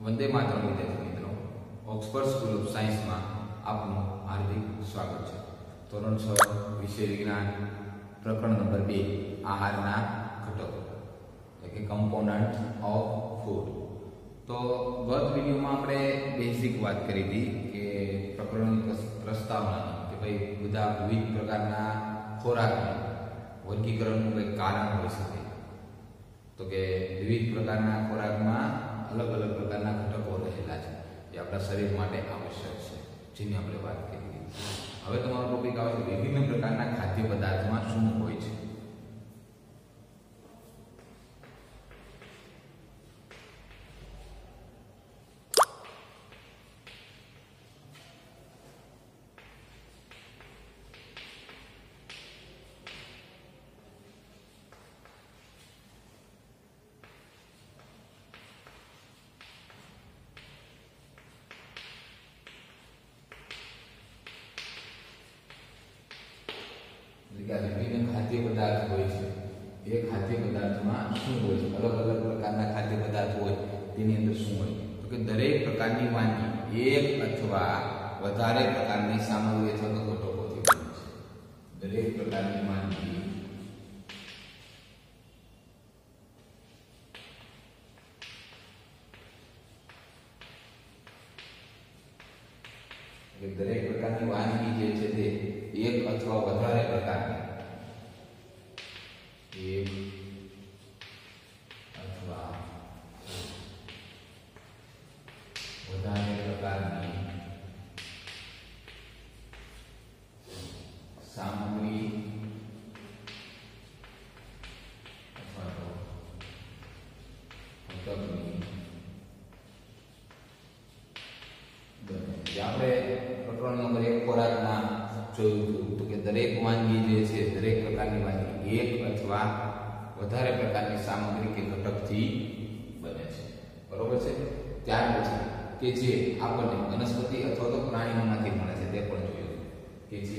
વંદે માતરમ વિદ્યાર્થી મિત્રો, Oxford school of સાયન્સમાં આપનું હાર્દિક સ્વાગત છે. ધોરણ 6 વિષય વિજ્ઞાન પ્રકરણ નંબર 2 આહારના ઘટકો એટલે કે કમ્પોનન્ટ ઓફ ફૂડ. તો ગત વિડીયોમાં આપણે બેઝિક વાત કરી હતી કે પ્રકરણની પ્રસ્તાવના કે ભાઈ બધા વિવિધ પ્રકારના ખોરાકનું વર્ગીકરણનું કંઈક કારણ હોઈ શકે. તો કે વિવિધ પ્રકારના ખોરાકમાં અલગ અલગ પ્રકારના ઘટકો રહેલા છે જે આપણા શરીર માટે આવશ્યક છે, જેની આપણે વાત કરી. હવે તમારો ટોપિક આવે છે વિભિન્ન પ્રકારના ખાદ્ય પદાર્થમાં શું હોય છે. વિભિન્ન ખાદ્ય પદાર્થ હોય છે. એ ખાદ્ય પદાર્થમાં શું હોય છે? અલગ અલગ પ્રકારના ખાદ્ય પદાર્થ હોય, તેની અંદર શું હોય? તો કે દરેક પ્રકારની વાનગી એક અથવા વધારે પ્રકારની સામગ્રી અથવા તો ઘટકોથી બને છે. દરેક પ્રકારની વાનગી દરેક પ્રકારની વાનગી જે છે તે એક અથવા વધારે પ્રકારની સામગ્રી અથવા તો ઘટકની બને. આપણે પ્રકરણ નંબર 1 ખોરાકમાં જોયું હતું તો કે દરેક વાનગી જે છે, દરેક પ્રકારની વાનગી એક અથવા વધારે પ્રકારની સામગ્રી કે ઘટકથી બને છે. બરોબર છે. ત્યાર પછી કે જે આપણને વનસ્પતિ અથવા તો પ્રાણીઓમાંથી મળે છે તે પણ જોયું કે જે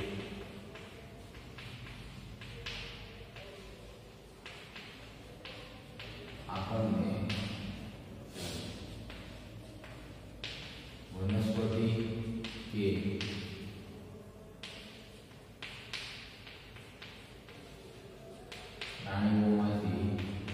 આપણને વનસ્પતિ કે પ્રાણીઓમાંથી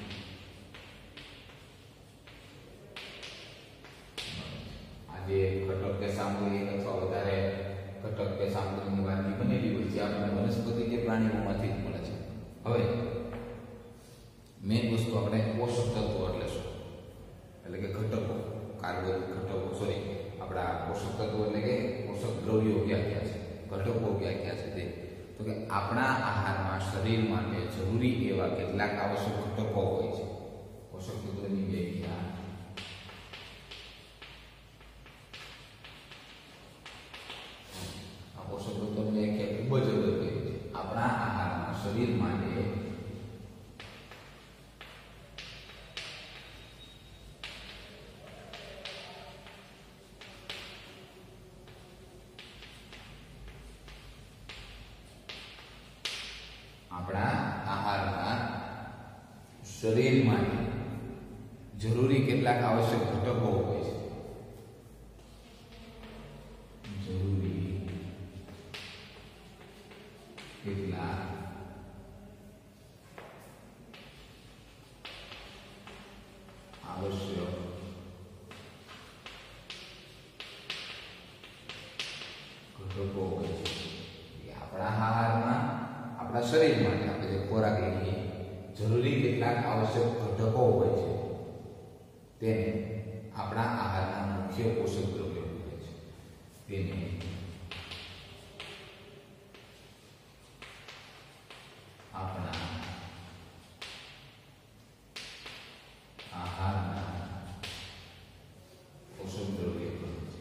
આજે ઘટક કે સામગ્રી અથવા વધારે ઘટક કે સામગ્રીની વાનગી બનેલી હોય છે આપણને વનસ્પતિ કે પ્રાણીઓમાંથી જ મળે છે. હવે મેઇન વસ્તુ આપણે પોષક તત્વો એટલે શું? એટલે કે ઘટકો, કાર્બોદિત ઘટકો, આપણા પોષક તત્વો એટલે કે પોષક દ્રવ્યો ક્યાં ક્યાં છે, ઘટકો ક્યાં ક્યાં છે તે. તો કે આપણા આહારમાં શરીર માટે જરૂરી એવા કેટલાક આવશ્યક ઘટકો હોય છે. પોષક તત્વોની વ્યાખ્યા આ પોષક તત્વોની વ્યાખ્યા ખૂબ જ અગત્યની છે. આપણા આહારમાં શરીર માટે શરીર માટે જરૂરી કેટલાક આવશ્યક ઘટકો હોય છે. જરૂરી કેટલાક આવશ્યક ઘટકો હોય છે. આપણા આહારમાં, આપણા શરીર માટે આપણે જે ખોરાક લઈએ જરૂરી કેટલાક આવશ્યક ઘટકો હોય છે તેને આપણા આહારના મુખ્ય પોષક દ્રવ્યો કહે છે. તેને આપણા આહારના પોષક દ્રવ્યો કહે છે.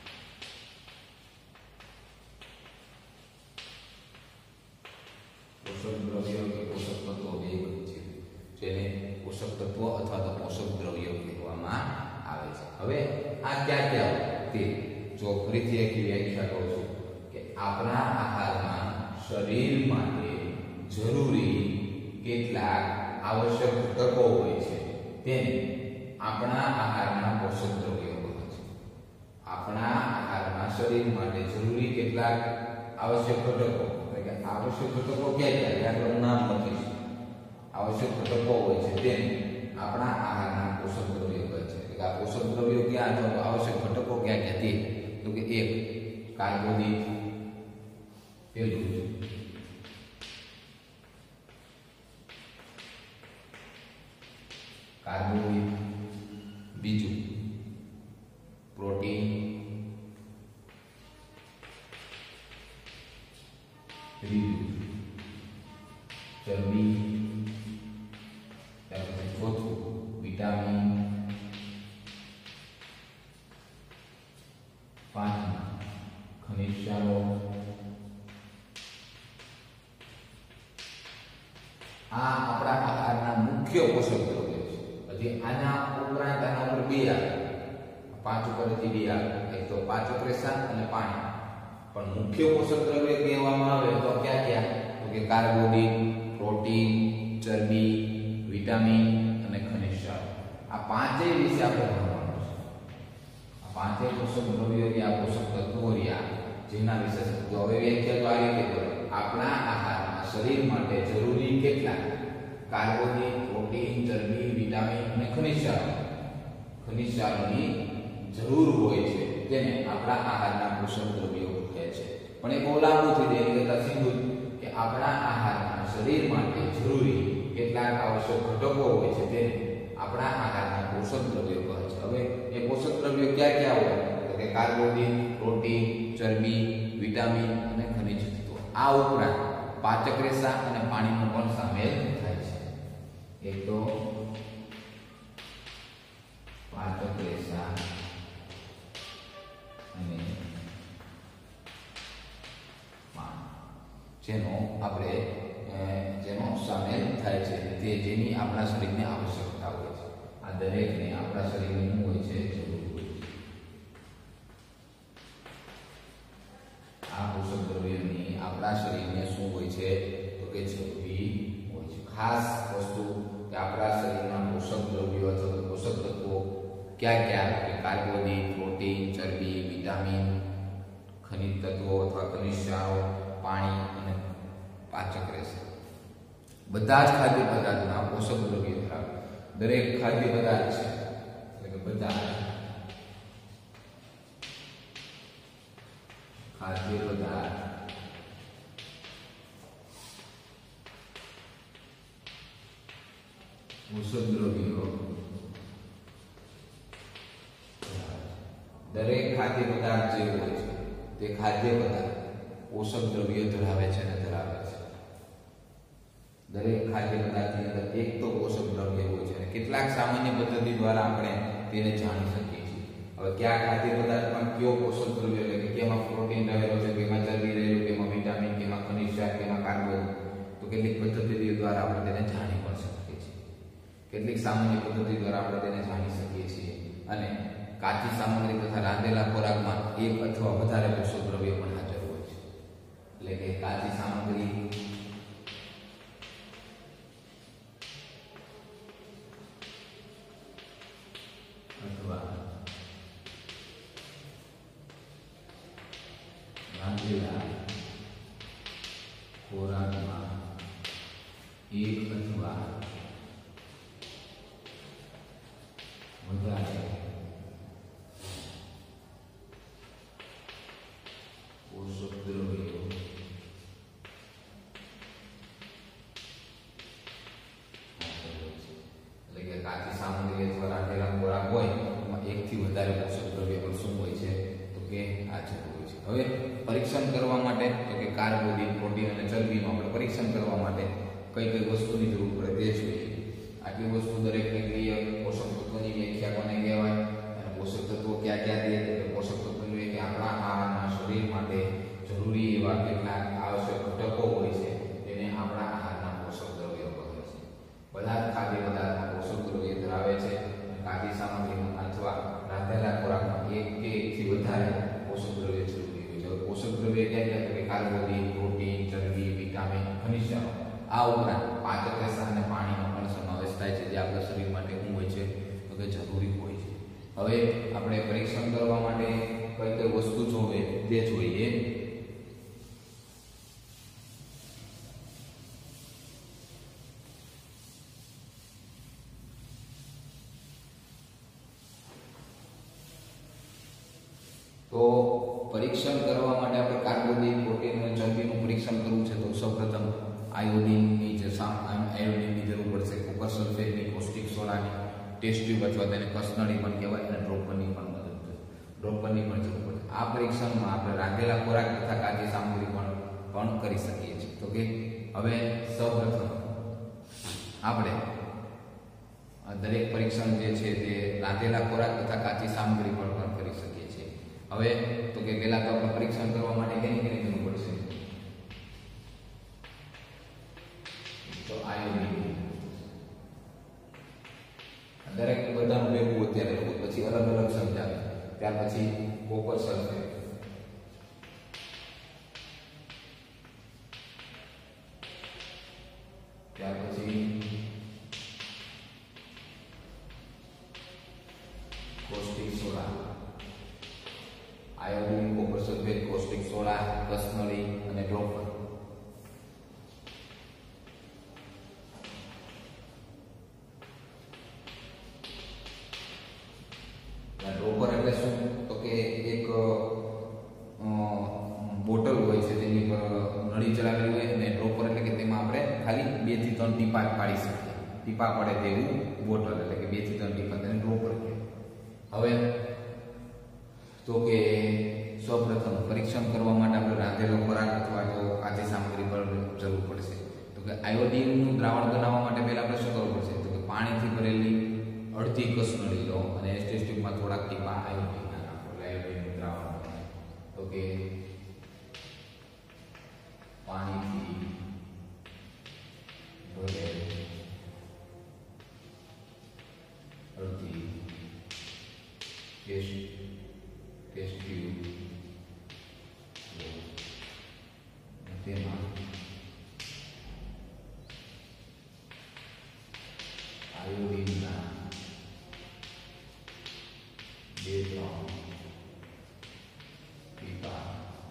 પોષક દ્રવ્યો કે પોષક તત્વો બે છે જેને પોષક તત્વો અથવા તો પોષક દ્રવ્યો કહેવામાં આવે છે. હવે આ ક્યાં ક્યાં તે જો ફરીથી એક વ્યાખ્યા કહું છું કે આપણા આહારમાં શરીર માટે જરૂરી કેટલાક આવશ્યક ઘટકો હોય છે તેને આપણા આહારના પોષક દ્રવ્યો કહે છે. આપણા આહારમાં શરીર માટે જરૂરી કેટલાક આવશ્યક ઘટકો, એટલે કે આવશ્યક ઘટકો ક્યાં આપણે નામ લખીશું. આવશ્યક ઘટકો હોય છે તેને આપણા આહારના પોષક દ્રવ્યો કહે છે. એટલે આ પોષક દ્રવ્યો ક્યાં અથવા આવશ્યક ઘટકો ક્યાં ક્યાં તે તો કે એક કાર્બોદિત, પેલું કાર્બોદિત, બીજું પ્રોટીન, ત્રીજું ચરબી, ત્યાર પછી ચોથું વિટામિન, પાંચમું ખનિજ ક્ષારો. આ આપણા આહારના મુખ્ય પોષક દ્રવ્યો છે. પછી આના ઉપરાંત આના ઉપર બે આવે, પાંચ ઉપરથી બે આવે, એક તો પાચક રેસા અને પાણી. પણ મુખ્ય પોષક દ્રવ્ય કહેવામાં આવે તો ક્યાં ક્યાં તો કે કાર્બોદિત, પ્રોટીન, ચરબી, વિટામિન અને ખનિજ ક્ષારો. આ પાંચેય વિશે આપણે ભણવાનું છે. આ પાંચેય પોષક દ્રવ્યો કે આ પોષક તત્વો રહ્યા જેના વિશે તો હવે વ્યાખ્યા તો આ રીતે કરે. આપણા આહારમાં શરીર માટે જરૂરી કેટલા કાર્બોદિત, પ્રોટીન, ચરબી, વિટામિન અને ખનિજ ક્ષારો, ખનિજ ક્ષારોની જરૂર હોય છે તેને આપણા આહારના પોષક દ્રવ્યો કહે છે. પણ એ બહુ લાંબુ થઈ જાય એટલે સીધું કે આપણા આહારમાં શરીર માટે જરૂરી કેટલાક આવશ્યક ઘટકો હોય છે તેને આપણા આહારના પોષક દ્રવ્યો કહે છે. હવે એ પોષક દ્રવ્યો ક્યાં ક્યાં હોય તો કે કાર્બોદિત, પ્રોટીન, ચરબી, વિટામિન અને ખનિજ તત્વો. આ ઉપરાંત પાચક રેસા અને પાણીનો પણ સામેલ થાય છે. એક તો પાચક રેસા અને જેનો આપણે જેનો સામેલ થાય છે તે જેની આપણા શરીરને આવશ્યકતા હોય છે. આ દરેકને આપણા શરીરને શું હોય છે જરૂર હોય છે. આ પોષક દ્રવ્યોની આપણા શરીરને શું હોય છે તો કે જરૂરી હોય છે. ખાસ વસ્તુ કે આપણા શરીરમાં પોષક દ્રવ્યો અથવા પોષક તત્વો ક્યાં ક્યાં કે કાર્બોદિત, પ્રોટીન, ચરબી, વિટામિન, ખનિજ તત્વો અથવા ખનિજ ક્ષારો, પાણી અને પાચક રહેશે. બધા જ ખાદ્ય પદાર્થના પોષક દ્રવ્યો ધરાવે. દરેક ખાદ્ય પદાર્થ છે એટલે કે બધા ખાદ્ય પદાર્થ પોષક દ્રવ્યો, દરેક ખાદ્ય પદાર્થ જે હોય છે તે ખાદ્ય પદાર્થ પોષક દ્રવ્યો ધરાવે છે અને ધરાવે છે. દરેક ખાદ્ય પદાર્થની અંદર એક તો પોષક દ્રવ્ય હોય છે અને કેટલાક સામાન્ય પદ્ધતિ દ્વારા આપણે તેને જાણી શકીએ છીએ. હવે કયા ખાદ્ય પદાર્થમાં કયો પોષક દ્રવ્ય એટલે કે કેમાં પ્રોટીન રહેલો છે, કેમાં ચરબી રહેલું, કેમાં વિટામિન, કેમાં ખનિજ ક્ષાર, કેમાં કાર્બોદિત, તો કેટલીક પદ્ધતિઓ દ્વારા આપણે તેને જાણી પણ શકીએ છીએ. કેટલીક સામાન્ય પદ્ધતિ દ્વારા આપણે તેને જાણી શકીએ છીએ. અને કાચી સામગ્રી તથા રાંધેલા ખોરાકમાં એક અથવા વધારે પોષક દ્રવ્ય પણ હાજર હોય છે. એટલે કે કાચી સામગ્રી અથવા રાંધેલા ખોરાકમાં એક અથવા વધારે પોષક દ્રવ્યો એટલે કે કાચી સામગ્રી અથવા રાંધેલા ખોરાક હોય એમાં એકથી વધારે પોષક દ્રવ્ય પણ શું હોય છે તો કે હાજર હોય છે. હવે પરીક્ષણ કરવા માટે તો કે કાર્બોદિત, પ્રોટીન અને ચરબીનું આપણે પરીક્ષણ કરવા માટે કઈ કઈ વસ્તુની જરૂર પડે તે જોઈએ. આટલી વસ્તુ દરેકને કહીએ. પોષક તત્વોની વ્યાખ્યા કોને કહેવાય અને પોષક તત્વો ક્યાં ક્યાં દે તો પોષક તત્વો એટલે કે આપણા આહારના શરીર માટે જરૂરી એવા કેટલાક આવશ્યક ઘટકો હોય છે તેને આપણા આહારના પોષક દ્રવ્યો કહે છે. બધા જ ખાદ્ય પદાર્થના પોષક દ્રવ્ય ધરાવે છે. કાચી સામગ્રીમાં અથવા રાંધેલા ખોરાકમાં એક કે એકથી વધારે પોષક દ્રવ્ય જરૂરી હોય છે. પોષક દ્રવ્ય ક્યાં ક્યાં તો કે કાર્બોદિત, પ્રોટીન, ચરબી, વિટામિન, ખનિજ ક્ષારો. આ ઉપરાંત પાચક રેસા અને પાણીનો પણ સમાવેશ થાય છે જે આપણા શરીર માટે શું હોય છે તો કે જરૂરી હોય છે. હવે આપણે પરીક્ષણ કરવા માટે કઈ કઈ વસ્તુ જોવે તે જોઈએ. તો પરીક્ષણ કરવા માટે આપણે કાર્બોદિત, પ્રોટીન અને ચરબીનું પરીક્ષણ કરવું છે. તો સૌપ્રથમ આયોડિનની આયોડિનની જરૂર પડશે, કોપર સલ્ફેટની, કોસ્ટિક સોડાની, ટેસ્ટ ટ્યુબ અથવા તેને કસનળી પણ કહેવાય, અને ડ્રોપરની પણ જરૂર પડશે. આ પરીક્ષણમાં આપણે રાંધેલા ખોરાક તથા કાચી સામગ્રી પણ કરી શકીએ છીએ. તો કે હવે સૌપ્રથમ આપણે દરેક પરીક્ષણ જે છે તે રાંધેલા ખોરાક તથા કાચી સામગ્રી પણ કરી શકીએ છીએ. હવે તો કે પહેલા તો આપણે પરીક્ષણ કરવા માટે કેની જરૂર પડશે? તો આયોડિન. દરેક બધાનું ભેગું અત્યારે પછી અલગ અલગ સમજાવે. ત્યાર પછી કોપર સલ્ફેટ, ત્યાર પછી caustic soda, iodine, copper sulphate, caustic soda, કસનળી અને ડ્રોપર. ડ્રોપર એટલે શું? તો કે એક બોટલ હોય છે તેની પર નળી ચડાવેલી હોય, અને ડ્રોપર એટલે કે તેમાં આપણે ખાલી 2 થી 3 ટીપા પાડી શકીએ. ટીપા પડે તેવું બોટલ એટલે કે 2 થી 3 ટીપા, તેને ડ્રોપર કહેવાય. હવે તો કે સૌપ્રથમ પરીક્ષણ કરવા માટે આપણે રાંધેલો ખોરાક અથવા તો કાચી સામગ્રી પર જરૂર પડશે. તો કે આયોડિનનું દ્રાવણ બનાવવા માટે પહેલા આપણે શું કરવું પડશે? તો કે પાણીથી ભરેલી અડધી કસનળી લો અને ટેસ્ટ ટ્યુબમાં થોડાક ટીપા આયોડિન નાખો. આયોડિનનું દ્રાવણ. તો કે પાણીથી ભરેલી અડધી ટેસ્ટ ટ્યુબ તેમાં આયોડિનના 2-3 ટીપા.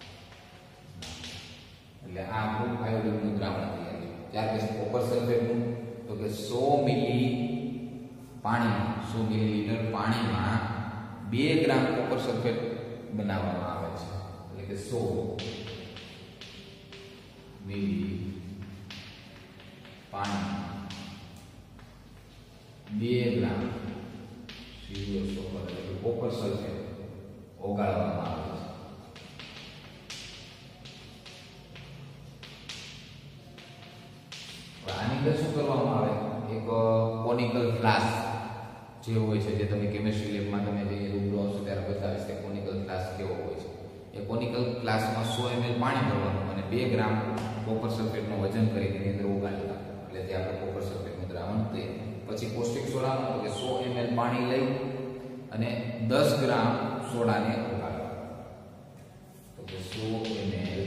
એટલે આ આપણું આયોડિનનું દ્રાવણ તૈયાર છે. ત્યાર પછી કોપર સલ્ફેટનું, તો કે 100 મિલી પાણીમાં 100 મિલીલીટર પાણીમાં 2 ગ્રામ કોપર સલ્ફેટ બનાવવામાં આવે છે. એટલે કે 100 મિલી પાણીમાં 2 ગ્રામ એટલે કે કોપર સલ્ફેટ ઓગાળવામાં આવે છે. આની અંદર શું કરવામાં આવે? એક કોનિકલ ફ્લાસ્ક જે હોય છે, જે તમે કેમિસ્ટ્રી લેબમાં તમે જે રૂબરૂ આવશો ત્યારે બતાવીશ કે કોનિકલ ફ્લાસ્ક કેવો હોય છે. એ કોનિકલ ફ્લાસ્કમાં 100 ml પાણી ભરવાનું અને 2 ગ્રામ કોપર સલ્ફેટનું વજન કરી તેની અંદર ઓગાળી નાખવાનું. એટલે તે આપણે કોપર સલ્ફેટનું દ્રાવણ તૈયાર. પછી કોસ્ટિક સોડામાં તો કે 100 ml પાણી લઈ અને 10 ગ્રામ સોડાને ઓગાળવા. તો કે 100 ml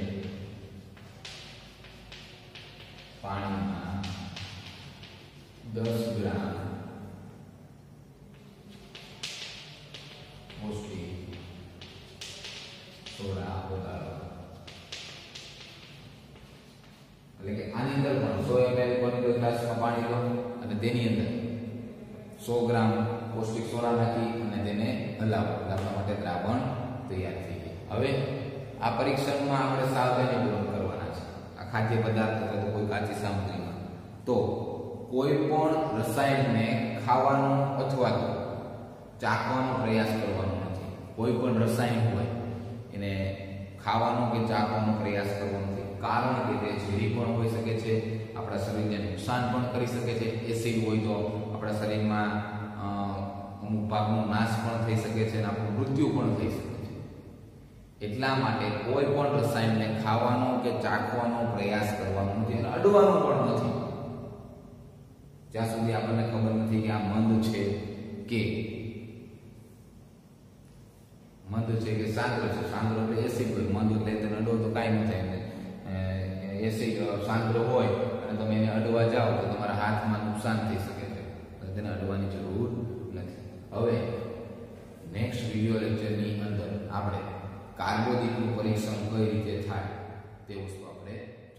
પાણીમાં 10 ગ્રામ કોસ્ટિક સોડા ઓગાળવા. એટલે કે આની અંદર પણ 100 ml કોનિકલ ગ્લાસમાં પાણી લો અને તેની અંદર 100 ગ્રામ કોસ્ટિક સોડા નાખી અને તેને હલાવો. હલાવવા માટે દ્રાવણ તૈયાર થઈ જાય. હવે આ પરીક્ષણમાં આપણે સાવધાનીપૂર્વક કરવાના છે. આ ખાદ્ય પદાર્થ અથવા તો કોઈ કાચી સામગ્રીમાં તો કોઈ પણ રસાયણને ખાવાનો અથવા તો ચાખવાનો પ્રયાસ કરવાનો નથી. કોઈ પણ રસાયણ હોય એને ખાવાનો કે ચાખવાનો પ્રયાસ કરવાનો નથી. કારણ કે તે ઝેરી પણ હોઈ શકે છે, આપણા શરીરને નુકસાન પણ કરી શકે છે. એસિડ હોય તો આપણા શરીરમાં અમુક ભાગનો નાશ પણ થઈ શકે છે અને આપણું મૃત્યુ પણ થઈ શકે છે. એટલા માટે કોઈ પણ રસાયણને ખાવાનો કે ચાખવાનો પ્રયાસ કરવાનો નથી અને અડવાનો પણ નથી જ્યાં સુધી આપણને ખબર નથી કે આ મંદ છે કે સાંદ્ર છે. સાંદ્ર એટલે એસિડ હોય, મંદ એટલે તેને અડો તો કાંઈ ન થાય. એસિડ સાંદ્ર હોય અને તમે એને અડવા જાઓ તો તમારા હાથમાં નુકસાન થઈ શકે છે, તેને અડવાની જરૂર નથી. હવે નેક્સ્ટ વિડિયો લેક્ચરની અંદર આપણે કાર્બોદિતનું પરીક્ષણ કઈ રીતે થાય તે વસ્તુ આપણે